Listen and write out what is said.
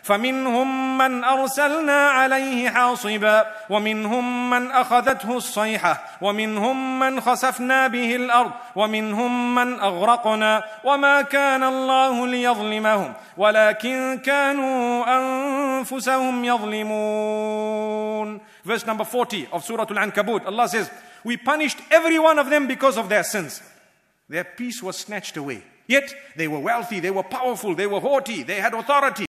فمنهم من أرسلنا عليه حاصبا ومنهم من أخذته الصيحة ومنهم من خسفنا به الأرض ومنهم من أغرقنا وما كان الله ليظلمهم ولكن كانوا أنفسهم يظلمون. Verse number 40 of Surah Al-Ankabut, Allah says, we punished every one of them because of their sins. Their peace was snatched away. Yet they were wealthy, they were powerful, they were haughty, they had authority.